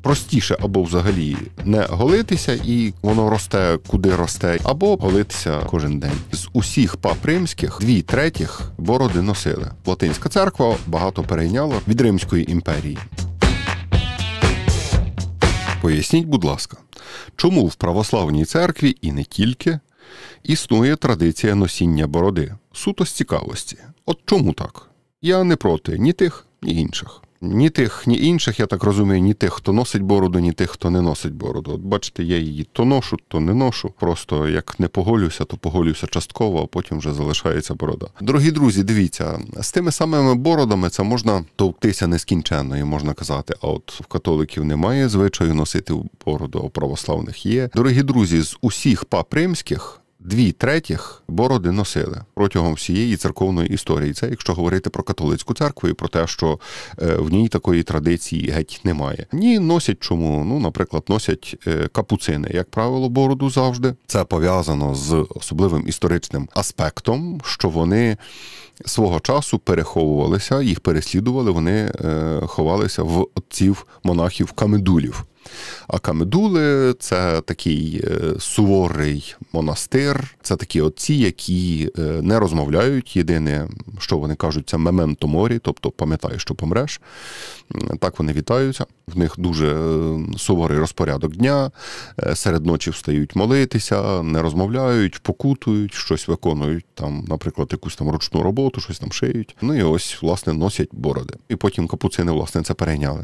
простіше або взагалі не голитися, і воно росте, куди росте, або голитися кожен день. З усіх пап римських 2/3 бороди носили. Латинська церква багато перейняла від Римської імперії. Поясніть, будь ласка, чому в православній церкві, і не тільки, існує традиція носіння бороди? Суто з цікавості. От чому так? Я не проти ні тих, ні інших. Ні тих, ні інших, я так розумію, ні тих, хто носить бороду, ні тих, хто не носить бороду. От бачите, я її то ношу, то не ношу. Просто як не поголюся, то поголюся частково, а потім вже залишається борода. Дорогі друзі, дивіться, з тими самими бородами це можна товктися нескінченно, і можна казати, а от в католиків немає звичаю носити бороду, а у православних є. Дорогі друзі, з усіх пап римських 2/3 бороди носили протягом всієї церковної історії. Це якщо говорити про католицьку церкву і про те, що в ній такої традиції геть немає. Ні, носять чому? Ну, наприклад, носять капуцини, як правило, бороду завжди. Це пов'язано з особливим історичним аспектом, що вони свого часу переховувалися, їх переслідували, вони ховалися в отців монахів-камедулів. А камедули – це такий суворий монастир, це такі отці, які не розмовляють. Єдине, що вони кажуть, це «мементо морі», тобто «пам'ятай, що помреш». Так вони вітаються. В них дуже суворий розпорядок дня, серед ночі встають молитися, не розмовляють, покутують, щось виконують, там, наприклад, якусь там ручну роботу, щось там шиють. Ну і ось, власне, носять бороди. І потім капуцини, власне, це перейняли.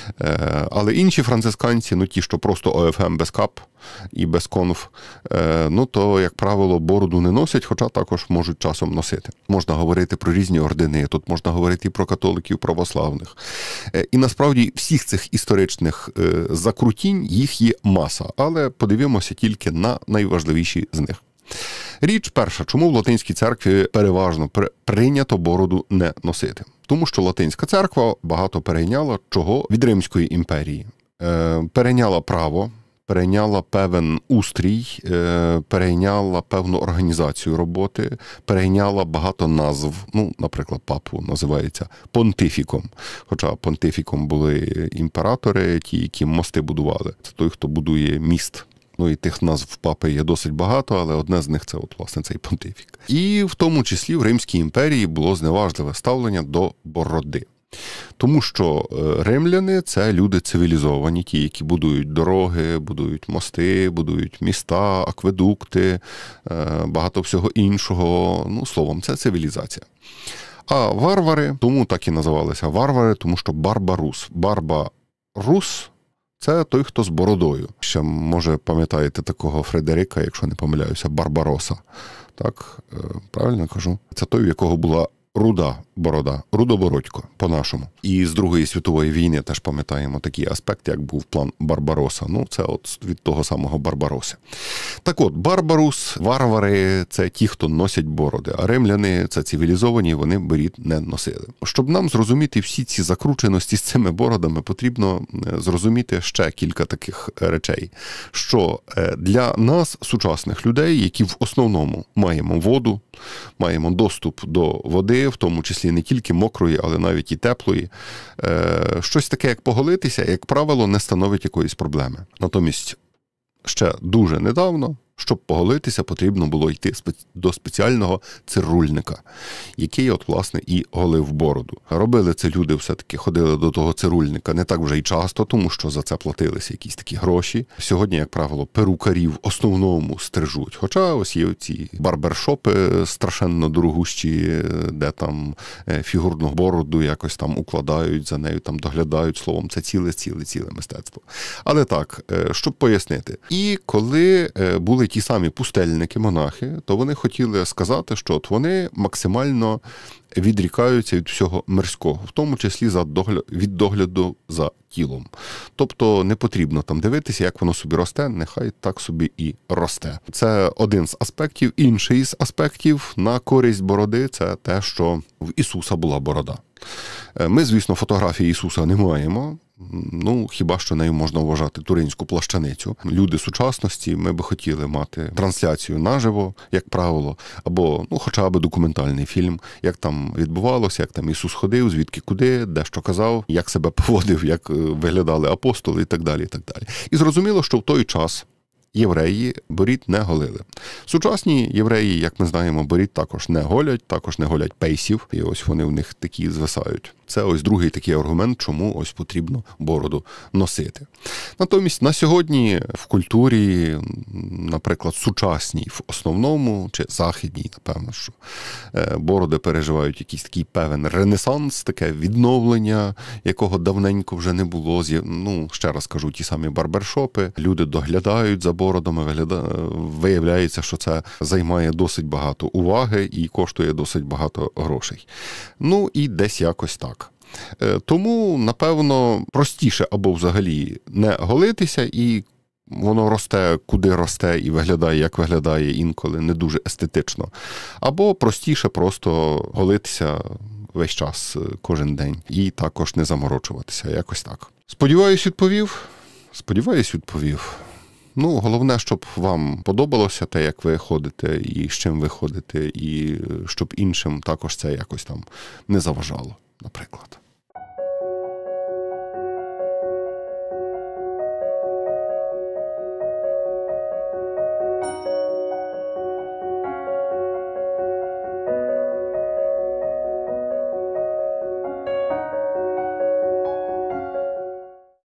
Але інші францисканці, ну ті, що просто ОФМ без кап і без конф, ну то, як правило, бороду не носять, хоча також можуть часом носити. Можна говорити про різні ордени, тут можна говорити і про католиків, православних. І насправді всіх цих історичних закрутінь, їх є маса, але подивимося тільки на найважливіші з них. Річ перша, чому в Латинській церкві переважно прийнято бороду не носити? Тому що Латинська церква багато перейняла чого від Римської імперії. Перейняла право, перейняла певен устрій, перейняла певну організацію роботи, перейняла багато назв. Ну, наприклад, папу називається понтифіком. Хоча понтифіком були імператори, ті, які мости будували. Це той, хто будує міст. Ну і тих назв папи є досить багато, але одне з них це от, власне, цей понтифік. І в тому числі в Римській імперії було зневажливе ставлення до бороди. Тому що римляни – це люди цивілізовані, ті, які будують дороги, будують мости, будують міста, акведукти, багато всього іншого. Ну, словом, це цивілізація. А варвари, тому так і називалися варвари, тому що барбарус. Барбарус – це той, хто з бородою. Ще, може, пам'ятаєте такого Фредерика, якщо не помиляюся, Барбароса. Так, правильно кажу? Це той, в якого була руда борода, рудобородько, по-нашому. І з Другої світової війни теж пам'ятаємо такий аспект, як був план Барбароса. Ну, це от від того самого Барбароси. Так от, барбарус, варвари – це ті, хто носять бороди, а римляни – це цивілізовані, вони борід не носили. Щоб нам зрозуміти всі ці закрученості з цими бородами, потрібно зрозуміти ще кілька таких речей. Що для нас, сучасних людей, які в основному маємо воду, маємо доступ до води, в тому числі не тільки мокрої, але навіть і теплої, щось таке, як поголитися, як правило, не становить якоїсь проблеми. Натомість, ще дуже недавно, щоб поголитися, потрібно було йти до спеціального цирульника, який, от, власне, і голив бороду. Робили це люди, все-таки ходили до того цирульника не так вже й часто, тому що за це платилися якісь такі гроші. Сьогодні, як правило, перукарі в основному стрижуть. Хоча ось є ці барбершопи страшенно дорогущі, де там фігурну бороду якось там укладають, за нею там доглядають. Словом, це ціле мистецтво. Але так, щоб пояснити. І коли були ті самі пустельники-монахи, то вони хотіли сказати, що от вони максимально відрікаються від всього мирського, в тому числі від догляду за тілом. Тобто не потрібно там дивитися, як воно собі росте, нехай так собі і росте. Це один з аспектів. Інший з аспектів на користь бороди – це те, що в Ісуса була борода. Ми, звісно, фотографії Ісуса не маємо. Ну, хіба що нею можна вважати туринську плащаницю. Люди сучасності, ми би хотіли мати трансляцію наживо, як правило, або, ну, хоча б документальний фільм, як там відбувалося, як там Ісус ходив, звідки куди, де що казав, як себе поводив, як виглядали апостоли і так далі, і так далі. І зрозуміло, що в той час євреї борід не голили. Сучасні євреї, як ми знаємо, борід також не голять пейсів, і ось вони в них такі звисають. Це ось другий такий аргумент, чому ось потрібно бороду носити. Натомість на сьогодні в культурі, наприклад, сучасній в основному, чи західній, напевно, що бороди переживають якийсь такий певен ренесанс, таке відновлення, якого давненько вже не було. Ну, ще раз кажу, ті самі барбершопи, люди доглядають за бородами, виявляється, що це займає досить багато уваги і коштує досить багато грошей. Ну і десь якось так. Тому, напевно, простіше або взагалі не голитися, і воно росте, куди росте, і виглядає, як виглядає, інколи не дуже естетично. Або простіше просто голитися весь час, кожен день, і також не заморочуватися, якось так. Сподіваюсь, відповів? Сподіваюсь, відповів. Ну, головне, щоб вам подобалося те, як ви ходите, і з чим ви ходите, і щоб іншим також це якось там не заважало, наприклад.